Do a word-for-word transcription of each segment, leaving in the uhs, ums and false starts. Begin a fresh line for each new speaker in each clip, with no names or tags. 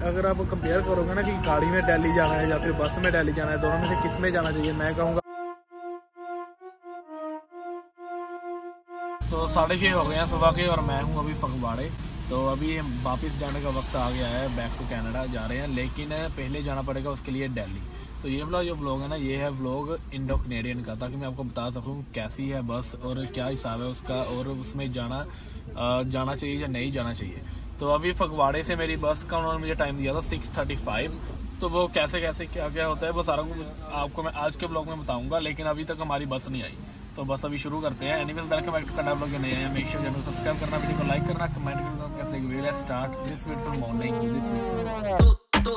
अगर आप कंपेयर करोगे ना कि गाड़ी में दिल्ली जाना है या फिर बस में दिल्ली जाना है, दोनों में से किस में जाना चाहिए, मैं कहूँगा तो साढ़े छः हो गए हैं सुबह के और मैं हूँ अभी फगवाड़े। तो अभी वापस जाने का वक्त आ गया है, बैक टू कनाडा जा रहे हैं, लेकिन पहले जाना पड़ेगा उसके लिए दिल्ली। तो ये वाला जो व्लॉग है ना, ये है व्लॉग इंडो कनेडियन का, ताकि मैं आपको बता सकूं कैसी है बस और क्या हिसाब है उसका, और उसमें जाना जाना चाहिए या नहीं जाना चाहिए। तो अभी फगवाड़े से मेरी बस का उन्होंने मुझे टाइम दिया था सिक्स थर्टी फाइव। तो वो कैसे कैसे क्या क्या होता है वो सारा कुछ आपको मैं आज के ब्लॉग में बताऊंगा, लेकिन अभी तक हमारी बस नहीं आई। तो बस अभी शुरू करते हैं। Anyways welcome back to Canada blog के नए हैं, मेक श्योर चैनल सब्सक्राइब करना, वीडियो को लाइक करना, कमेंट करना कैसे लगी video. Let's start this beautiful morning this beautiful.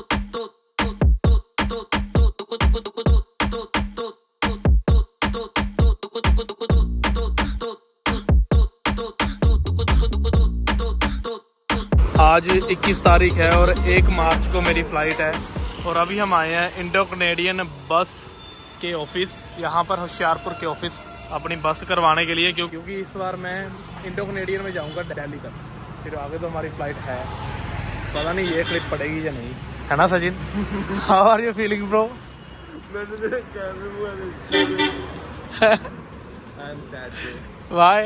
आज इक्कीस तारीख है और एक मार्च को मेरी फ़्लाइट है और अभी हम आए हैं इंडो कनेडियन बस के ऑफिस, यहाँ पर होशियारपुर के ऑफिस अपनी बस करवाने के लिए, क्योंकि इस बार मैं इंडो कनेडियन में जाऊँगा दिल्ली तक, फिर आगे तो हमारी फ़्लाइट है, पता नहीं ये क्लिप पड़ेगी या नहीं, है ना Sachin? How are you feeling bro? Why?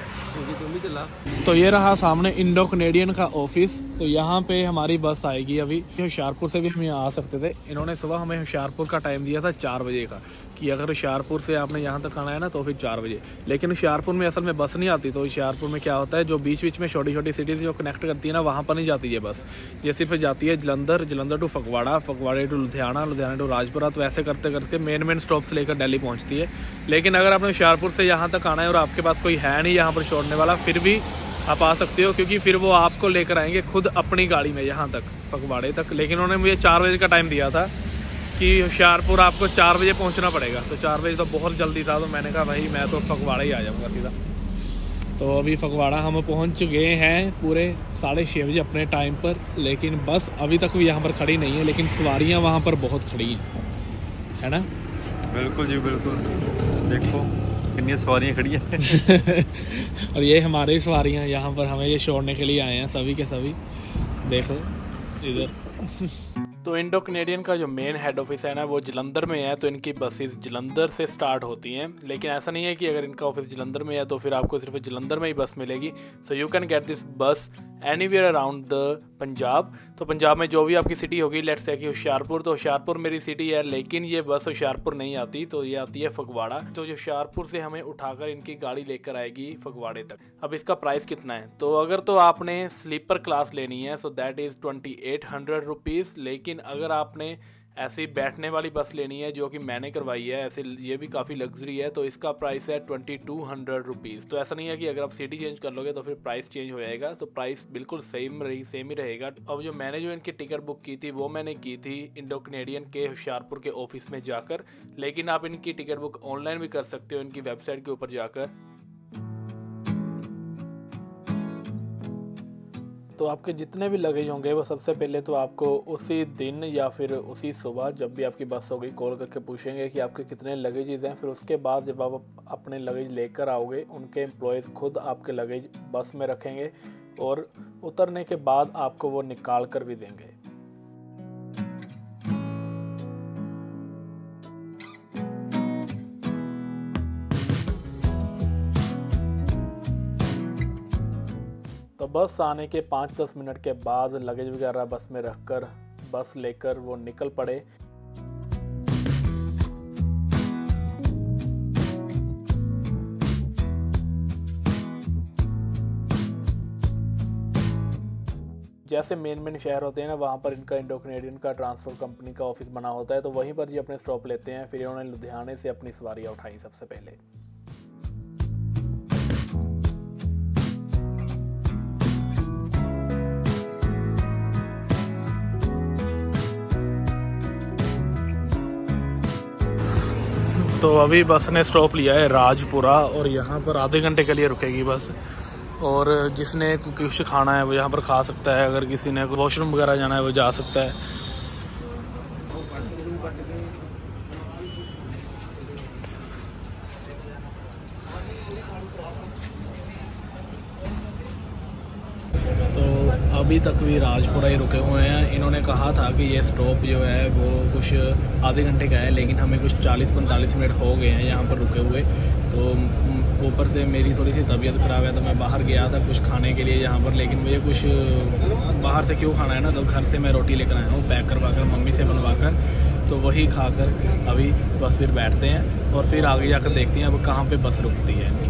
तो ये रहा सामने इंडो कनेडियन का ऑफिस। तो यहाँ पे हमारी बस आएगी। अभी होशियारपुर से भी हम यहाँ आ सकते थे, इन्होंने सुबह हमें होशियारपुर का टाइम दिया था चार बजे का, कि अगर होशियारपुर से आपने यहाँ तक आना है ना तो फिर चार बजे। लेकिन होशियारपुर में असल में बस नहीं आती। तो होशियारपुर में क्या होता है, जो बीच बीच में छोटी छोटी सिटीज़ जो कनेक्ट करती है ना, वहाँ पर नहीं जाती है बस। ये सिर्फ जाती है जलंधर, जलंधर टू फगवाड़ा, फगवाड़े टू लुधियाना, लुधियाना टू राजपुरा। तो ऐसे करते करते मेन मेन स्टॉप से लेकर दिल्ली पहुँचती है। लेकिन अगर आपने होशियारपुर से यहाँ तक आना है और आपके पास कोई है नहीं यहाँ पर छोड़ने वाला, फिर भी आप आ सकते हो, क्योंकि फिर वो आपको लेकर आएंगे खुद अपनी गाड़ी में यहाँ तक फगवाड़े तक। लेकिन उन्होंने मुझे चार बजे का टाइम दिया था कि होशियारपुर आपको चार बजे पहुँचना पड़ेगा। तो चार बजे तो बहुत जल्दी था, तो मैंने कहा भाई मैं तो फगवाड़ा ही आ जाऊँगा सीधा। तो अभी फगवाड़ा हम पहुँच गए हैं पूरे साढ़े छः बजे अपने टाइम पर, लेकिन बस अभी तक भी यहाँ पर खड़ी नहीं है, लेकिन सवारियाँ वहाँ पर बहुत खड़ी हैं, है ना? बिल्कुल जी बिल्कुल, देखो कितनी सवारियाँ खड़ी हैं। और ये हमारी सवारियाँ यहाँ पर हमें ये छोड़ने के लिए आए हैं, सभी के सभी देखो इधर। तो इंडो कनेडियन का जो मेन हेड ऑफिस है ना, वो जलंधर में है। तो इनकी बसेस जलंधर से स्टार्ट होती हैं, लेकिन ऐसा नहीं है कि अगर इनका ऑफिस जलंधर में है तो फिर आपको सिर्फ जलंधर में ही बस मिलेगी। So you can get this bus anywhere around the Punjab. तो पंजाब में जो भी आपकी सिटी होगी, लेट्स से कि होशियारपुर, तो होशियारपुर मेरी सिटी है, लेकिन ये बस होशियारपुर नहीं आती, तो ये आती है फगवाड़ा। तो होशियारपुर से हमें उठाकर इनकी गाड़ी लेकर आएगी फगवाड़े तक। अब इसका प्राइस कितना है, तो अगर तो आपने स्लीपर क्लास लेनी है so that is twenty eight hundred rupees. लेकिन अगर आपने ऐसी बैठने वाली बस लेनी है, जो कि मैंने करवाई है, ऐसे ये भी काफ़ी लग्जरी है, तो इसका प्राइस है ट्वेंटी टू हंड्रेड रुपीज़। तो ऐसा नहीं है कि अगर आप सिटी चेंज कर लोगे तो फिर प्राइस चेंज हो जाएगा, तो प्राइस बिल्कुल सेम रही सेम ही रहेगा। अब जो मैंने जो इनकी टिकट बुक की थी वो मैंने की थी इंडो कनेडियन के होशियारपुर के ऑफिस में जाकर, लेकिन आप इनकी टिकट बुक ऑनलाइन भी कर सकते हो इनकी वेबसाइट के ऊपर जाकर। तो आपके जितने भी लगेज होंगे वो सबसे पहले तो आपको उसी दिन या फिर उसी सुबह जब भी आपकी बस होगी कॉल करके पूछेंगे कि आपके कितने लगेजेस हैं। फिर उसके बाद जब आप अपने लगेज लेकर आओगे, उनके एम्प्लॉयज़ खुद आपके लगेज बस में रखेंगे और उतरने के बाद आपको वो निकाल कर भी देंगे। तो बस आने के पाँच दस मिनट के बाद लगेज वगैरह बस में रखकर बस लेकर वो निकल पड़े। जैसे मेन मेन शहर होते हैं ना, वहाँ पर इनका इंडो कनेडियन का ट्रांसपोर्ट कंपनी का ऑफिस बना होता है, तो वहीं पर जी अपने स्टॉप लेते हैं। फिर उन्होंने लुधियाने से अपनी सवारियाँ उठाई सबसे पहले। तो अभी बस ने स्टॉप लिया है राजपुरा और यहाँ पर आधे घंटे के लिए रुकेगी बस। और जिसने कुछ खाना है वो यहाँ पर खा सकता है, अगर किसी ने वॉशरूम वगैरह जाना है वो जा सकता है। तो अभी तक भी राजपुरा ही रुके हुए हैं। इन्होंने कहा था कि ये स्टॉप जो है वो कुछ आधे घंटे का है, लेकिन हमें कुछ चालीस पैंतालीस मिनट हो गए हैं यहाँ पर रुके हुए। तो ऊपर से मेरी थोड़ी सी तबीयत ख़राब है तो मैं बाहर गया था कुछ खाने के लिए यहाँ पर, लेकिन मुझे कुछ बाहर से क्यों खाना है ना, तो घर से मैं रोटी लेकर आया हूँ पैक करवा कर मम्मी से बनवा कर, तो वही खाकर अभी बस फिर बैठते हैं और फिर आगे जाकर देखते हैं अब कहाँ पे बस रुकती है इनकी।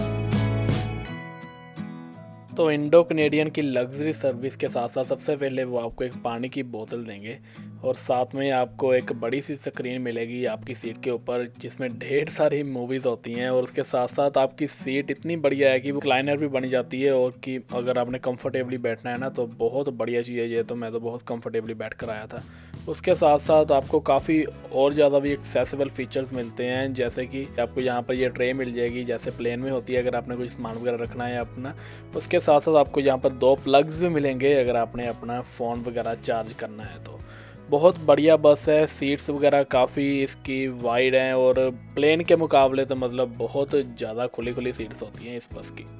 तो इंडो कनेडियन की लग्जरी सर्विस के साथ साथ सबसे पहले वो आपको एक पानी की बोतल देंगे और साथ में आपको एक बड़ी सी स्क्रीन मिलेगी आपकी सीट के ऊपर जिसमें ढेर सारी मूवीज़ होती हैं, और उसके साथ साथ आपकी सीट इतनी बढ़िया है कि वो क्लाइनर भी बन जाती है, और कि अगर आपने कंफर्टेबली बैठना है ना तो बहुत बढ़िया चीज़ है ये। तो मैं तो बहुत कंफर्टेबली बैठ कर आया था। उसके साथ साथ आपको काफ़ी और ज़्यादा भी एक्सेसिबल फीचर्स मिलते हैं, जैसे कि आपको यहाँ पर ये ट्रे मिल जाएगी जैसे प्लेन में होती है अगर आपने कुछ सामान वगैरह रखना है अपना। उसके साथ साथ आपको यहाँ पर दो प्लग्स भी मिलेंगे अगर आपने अपना फ़ोन वगैरह चार्ज करना है तो। बहुत बढ़िया बस है, सीट्स वगैरह काफ़ी इसकी वाइड हैं और प्लेन के मुकाबले तो मतलब बहुत ज़्यादा खुली खुली सीट्स होती हैं इस बस की।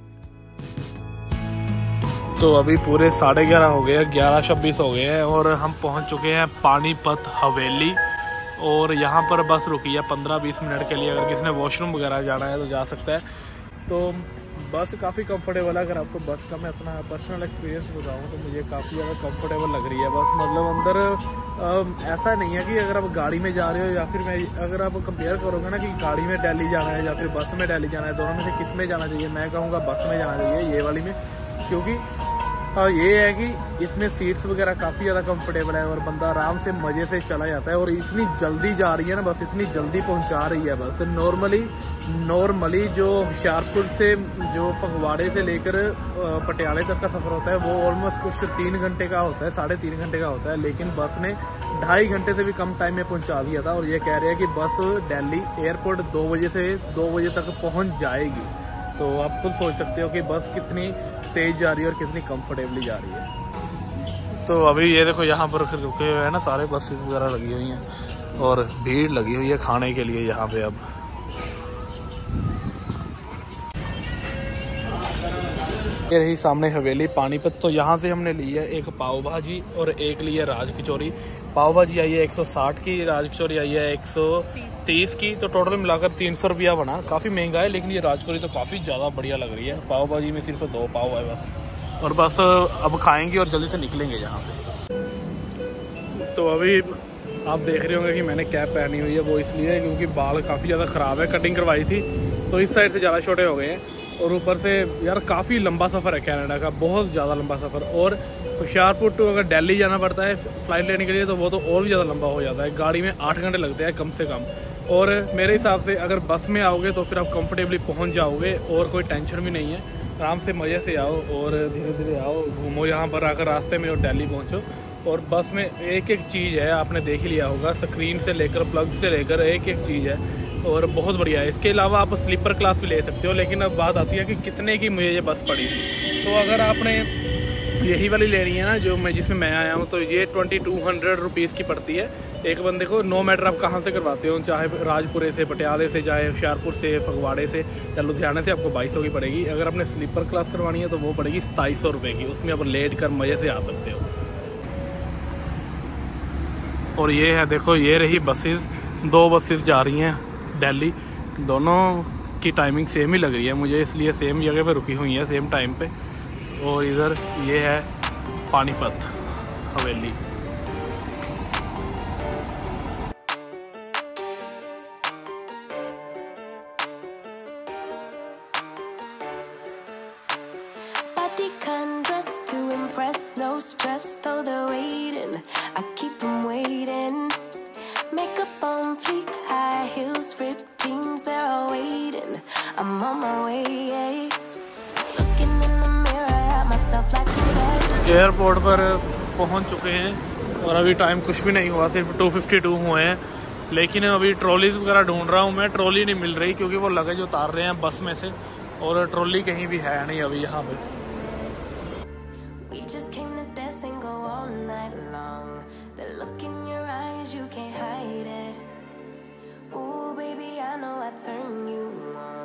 तो अभी पूरे साढ़े ग्यारह हो गए हैं, ग्यारह छब्बीस हो गए हैं और हम पहुंच चुके हैं पानीपत हवेली। और यहाँ पर बस रुकी है पंद्रह बीस मिनट के लिए, अगर किसी ने वॉशरूम वगैरह जाना है तो जा सकता है। तो बस काफ़ी कंफर्टेबल है। अगर आपको बस का मैं अपना पर्सनल एक्सपीरियंस बताऊँ तो मुझे काफ़ी ज़्यादा कंफर्टेबल लग रही है बस। मतलब अंदर आ, ऐसा नहीं है कि अगर आप गाड़ी में जा रहे हो या फिर मैं अगर आप कंपेयर करोगे ना कि गाड़ी में दिल्ली जाना है या फिर बस में दिल्ली जाना है, दोनों में से किस में जाना चाहिए, मैं कहूँगा बस में जाना चाहिए, ये वाली में। क्योंकि और ये है कि इसमें सीट्स वगैरह काफ़ी ज़्यादा कंफर्टेबल है और बंदा आराम से मज़े से चला जाता है। और इतनी जल्दी जा रही है ना बस, इतनी जल्दी पहुंचा रही है बस। तो नॉर्मली नॉर्मली जो होशियारपुर से जो फगवाड़े से लेकर पटियाले तक का सफ़र होता है वो ऑलमोस्ट कुछ तीन घंटे का होता है, साढ़े तीन घंटे का होता है, लेकिन बस ने ढाई घंटे से भी कम टाइम में पहुँचा दिया था। और ये कह रहे हैं कि बस दिल्ली एयरपोर्ट दो बजे से दो बजे तक पहुँच जाएगी। तो आप खुद सोच सकते हो कि बस कितनी तेज जा रही है और कितनी कंफर्टेबली जा रही है। तो अभी ये देखो यहाँ पर रुके हुए हैं ना सारे बसेस वगैरह लगी हुई हैं और भीड़ लगी हुई है खाने के लिए यहाँ पे। अब ये रही सामने हवेली पानीपत। तो यहाँ से हमने ली है एक पाव भाजी और एक ली है राज कचौरी। पाव भाजी आई है एक सौ साठ की, राज कचौरी आई है एक सौ तीस की। तो टोटल मिलाकर तीन सौ रुपया बना। काफ़ी महंगा है लेकिन ये राज कचौरी तो काफ़ी ज़्यादा बढ़िया लग रही है। पाव भाजी में सिर्फ दो पाव है बस, और बस अब खाएंगे और जल्दी से निकलेंगे यहाँ से। तो अभी आप देख रहे होंगे कि मैंने कैप पहनी हुई है, वो इसलिए क्योंकि बाल काफ़ी ज़्यादा ख़राब है, कटिंग करवाई थी तो इस साइड से ज़्यादा छोटे हो गए हैं। और ऊपर से यार काफ़ी लंबा सफ़र है कनाडा का, बहुत ज़्यादा लंबा सफ़र। और होशियारपुर टू अगर दिल्ली जाना पड़ता है फ़्लाइट लेने के लिए तो वो तो और भी ज़्यादा लंबा हो जाता है। गाड़ी में आठ घंटे लगते हैं कम से कम। और मेरे हिसाब से अगर बस में आओगे तो फिर आप कंफर्टेबली पहुंच जाओगे और कोई टेंशन भी नहीं है। आराम से मज़े से आओ और धीरे धीरे आओ, घूमो यहाँ पर आकर रास्ते में और दिल्ली पहुँचो। और बस में एक एक चीज़ है, आपने देख लिया होगा, स्क्रीन से लेकर प्लग से लेकर एक एक चीज़ है और बहुत बढ़िया है। इसके अलावा आप स्लीपर क्लास भी ले सकते हो, लेकिन अब बात आती है कि कितने की मुझे ये बस पड़ी थी। तो अगर आपने यही वाली लेनी है ना जो मैं जिसमें मैं आया हूँ, तो ये ट्वेंटी टू हंड्रेड रुपीज़ की पड़ती है एक बंदे को। नो मैटर आप कहाँ से करवाते हो, चाहे राजपुरे से, पटियाले से, चाहे होशियारपुर से, फगवाड़े से या लुधियाना से, आपको बाईस सौ की पड़ेगी। अगर आपने स्लीपर क्लास करवानी है तो वो पड़ेगी सताईस सौ रुपये की। उसमें आप लेट कर मज़े से आ सकते हो। और ये है देखो, ये रही बसेस, दो बसेस जा रही हैं दिल्ली, दोनों की टाइमिंग सेम ही लग रही है मुझे, इसलिए सेम जगह पे रुकी हुई है सेम टाइम पे। और इधर ये है पानीपत हवेली। एयरपोर्ट पर पहुंच चुके हैं और अभी टाइम कुछ भी नहीं हुआ, सिर्फ टू फिफ्टी टू हुए हैं। लेकिन अभी ट्रॉलीज वगैरह ढूंढ रहा हूं मैं, ट्रॉली नहीं मिल रही क्योंकि वो लगेज उतार रहे हैं बस में से और ट्रॉली कहीं भी है नहीं अभी यहाँ पे।
Ooh, baby, I know I turn you on.